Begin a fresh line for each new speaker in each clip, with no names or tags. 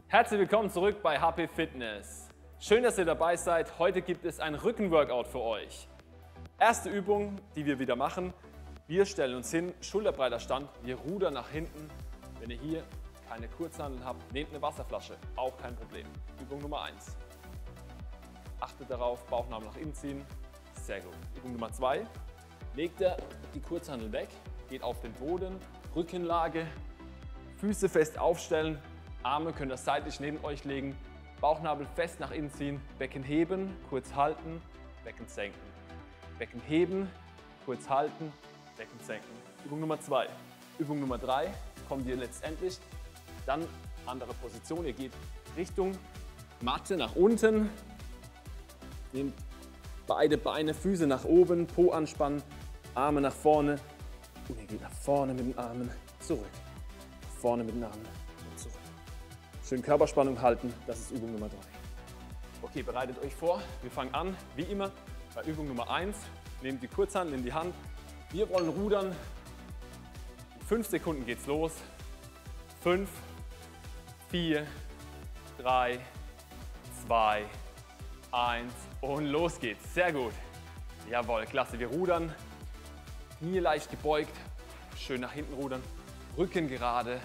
Herzlich willkommen zurück bei HP Fitness. Schön, dass ihr dabei seid. Heute gibt es ein Rückenworkout für euch. Erste Übung, die wir wieder machen. Wir stellen uns hin, schulterbreiter Stand. Wir rudern nach hinten. Wenn ihr hier keine Kurzhanteln habt, nehmt eine Wasserflasche. Auch kein Problem. Übung Nummer 1. Achtet darauf, Bauchnabel nach innen ziehen. Sehr gut. Übung Nummer 2. Legt ihr die Kurzhanteln weg, geht auf den Boden, Rückenlage, Füße fest aufstellen. Arme könnt ihr seitlich neben euch legen, Bauchnabel fest nach innen ziehen, Becken heben, kurz halten, Becken senken. Becken heben, kurz halten, Becken senken. Übung Nummer 2. Übung Nummer 3 kommt ihr letztendlich, dann andere Position, ihr geht Richtung Matte nach unten, nehmt beide Beine, Füße nach oben, Po anspannen, Arme nach vorne und ihr geht nach vorne mit den Armen zurück. Nach vorne mit den Armen und zurück. Schön Körperspannung halten, das ist Übung Nummer 3. Okay, bereitet euch vor, wir fangen an, wie immer, bei Übung Nummer 1. Nehmt die Kurzhantel in die Hand, wir wollen rudern. In 5 Sekunden geht's los. 5, 4, 3, 2, 1 und los geht's. Sehr gut. Jawohl, klasse, wir rudern. Knie leicht gebeugt, schön nach hinten rudern, Rücken gerade.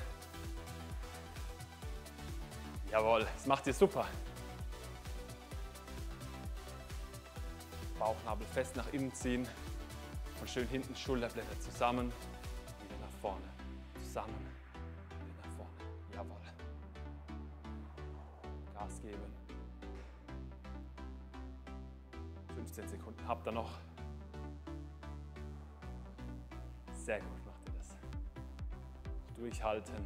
Jawohl, das macht ihr super. Bauchnabel fest nach innen ziehen und schön hinten Schulterblätter zusammen, wieder nach vorne, zusammen, wieder nach vorne. Jawohl. Gas geben. 15 Sekunden habt ihr noch. Sehr gut macht ihr das. Durchhalten.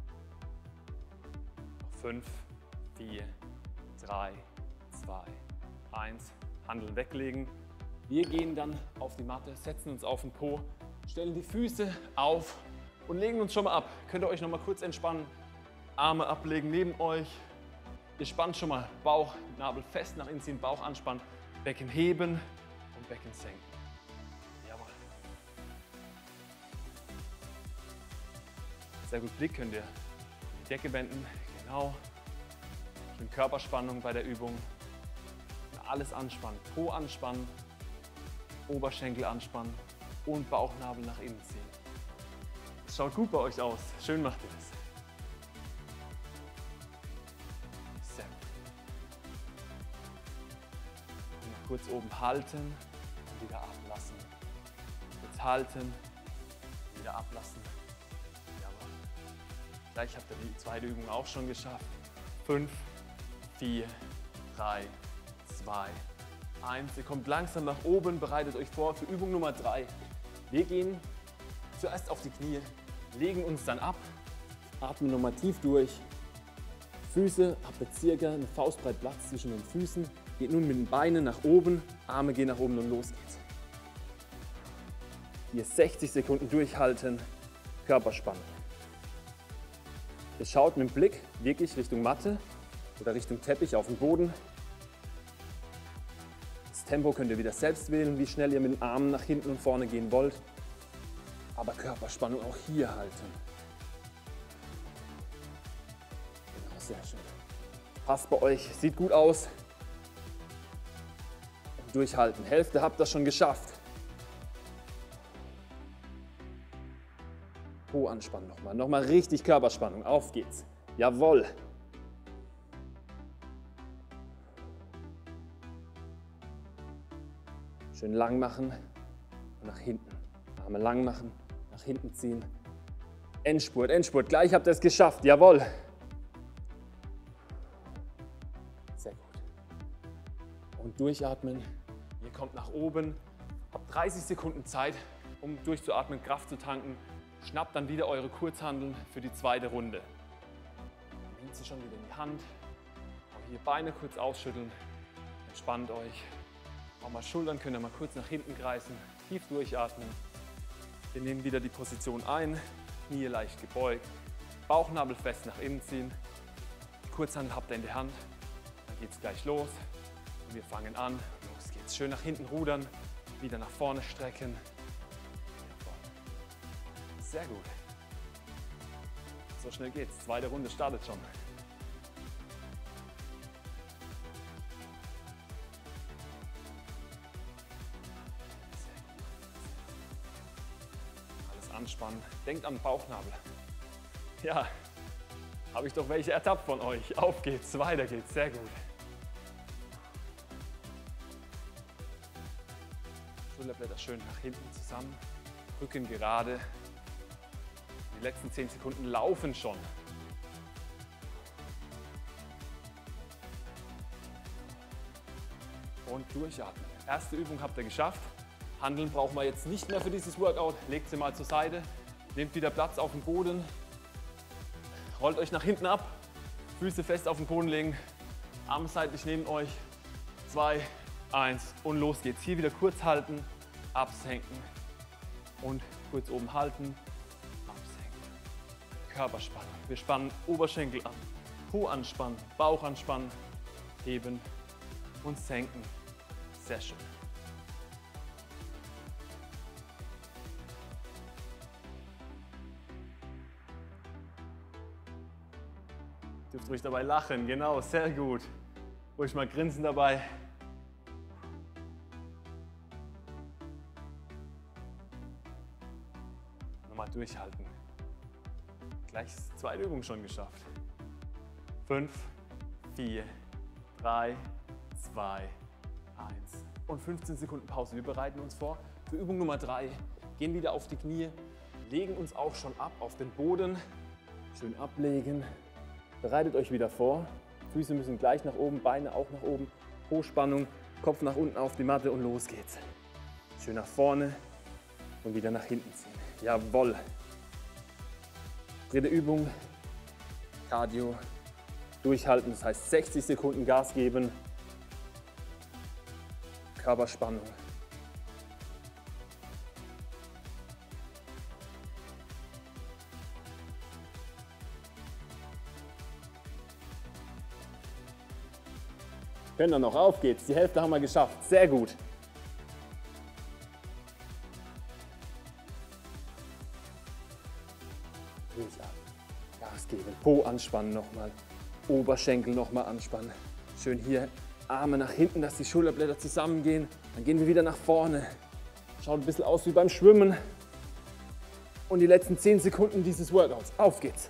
5, 4, 3, 2, 1. Handeln weglegen. Wir gehen dann auf die Matte, setzen uns auf den Po, stellen die Füße auf und legen uns schon mal ab. Könnt ihr euch noch mal kurz entspannen. Arme ablegen neben euch. Ihr spannt schon mal Bauch, Nabel fest nach innen ziehen, Bauch anspannen, Becken heben und Becken senken. Jawohl. Sehr gut, Blick könnt ihr die Decke wenden. Genau. Schön Körperspannung bei der Übung. Alles anspannen. Po anspannen, Oberschenkel anspannen und Bauchnabel nach innen ziehen. Das schaut gut bei euch aus. Schön macht ihr das. Sehr gut. Und mal kurz oben halten und wieder ablassen. Jetzt halten, wieder ablassen. Jawohl. Gleich habt ihr die zweite Übung auch schon geschafft. 5, 4, 3, 2, 1. Ihr kommt langsam nach oben, bereitet euch vor für Übung Nummer 3. Wir gehen zuerst auf die Knie, legen uns dann ab, atmen nochmal tief durch. Füße, habt ihr circa eine Faustbreit Platz zwischen den Füßen. Geht nun mit den Beinen nach oben, Arme gehen nach oben und los geht's. Hier 60 Sekunden durchhalten, Körperspannung. Ihr schaut mit dem Blick wirklich Richtung Matte oder Richtung Teppich auf den Boden. Das Tempo könnt ihr wieder selbst wählen, wie schnell ihr mit den Armen nach hinten und vorne gehen wollt. Aber Körperspannung auch hier halten. Genau, sehr schön. Passt bei euch, sieht gut aus. Und durchhalten. Hälfte habt ihr schon geschafft. Po anspannen nochmal. Nochmal richtig Körperspannung. Auf geht's. Jawohl. Schön lang machen und nach hinten. Arme lang machen, nach hinten ziehen. Endspurt, Endspurt. Gleich habt ihr es geschafft. Jawohl. Sehr gut. Und durchatmen. Ihr kommt nach oben. Habt 30 Sekunden Zeit, um durchzuatmen, Kraft zu tanken. Schnappt dann wieder eure Kurzhanteln für die zweite Runde. Nehmt sie schon wieder in die Hand. Auch hier Beine kurz ausschütteln. Entspannt euch. Auch mal Schultern könnt ihr mal kurz nach hinten kreisen, tief durchatmen. Wir nehmen wieder die Position ein, Knie leicht gebeugt, Bauchnabel fest nach innen ziehen. Die Kurzhantel habt ihr in der Hand, dann geht es gleich los und wir fangen an. Los geht's, schön nach hinten rudern, wieder nach vorne strecken. Sehr gut. So schnell geht's, zweite Runde startet schon. anspannen. Denkt an den Bauchnabel. Ja, habe ich doch welche ertappt von euch. Auf geht's, weiter geht's, sehr gut. Schulterblätter schön nach hinten zusammen, Rücken gerade. Die letzten 10 Sekunden laufen schon. Und durchatmen. Erste Übung habt ihr geschafft. Hanteln brauchen wir jetzt nicht mehr für dieses Workout. Legt sie mal zur Seite, nehmt wieder Platz auf dem Boden, rollt euch nach hinten ab, Füße fest auf den Boden legen, Arme seitlich neben euch. 2, 1 und los geht's. Hier wieder kurz halten, absenken und kurz oben halten, absenken. Körperspannung. Wir spannen Oberschenkel an, Po anspannen, Bauch anspannen, heben und senken. Sehr schön. Dürft ruhig dabei lachen, genau, sehr gut. Ruhig mal grinsen dabei. Nochmal durchhalten. Gleich die zweite Übung schon geschafft. 5, 4, 3, 2, 1 und 15 Sekunden Pause. Wir bereiten uns vor für Übung Nummer 3. Gehen wieder auf die Knie, legen uns auch schon ab auf den Boden. Schön ablegen. Bereitet euch wieder vor. Füße müssen gleich nach oben, Beine auch nach oben. Po-Spannung, Kopf nach unten auf die Matte und los geht's. Schön nach vorne und wieder nach hinten ziehen. Jawohl. Dritte Übung, Cardio. Durchhalten, das heißt 60 Sekunden Gas geben. Körperspannung. Können wir noch, auf geht's. Die Hälfte haben wir geschafft. Sehr gut. Durchatmen. Gas geben. Po anspannen nochmal. Oberschenkel nochmal anspannen. Schön hier Arme nach hinten, dass die Schulterblätter zusammengehen. Dann gehen wir wieder nach vorne. Schaut ein bisschen aus wie beim Schwimmen. Und die letzten 10 Sekunden dieses Workouts. Auf geht's.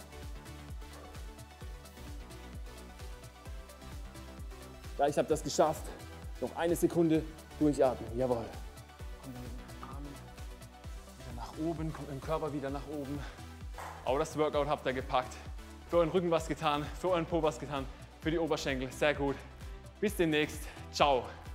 Gleich habt ihr das geschafft. Noch eine Sekunde durchatmen. Jawohl. Kommt mit den Armen wieder nach oben, kommt mit dem Körper wieder nach oben. Auch das Workout habt ihr gepackt. Für euren Rücken was getan, für euren Po was getan, für die Oberschenkel. Sehr gut. Bis demnächst. Ciao.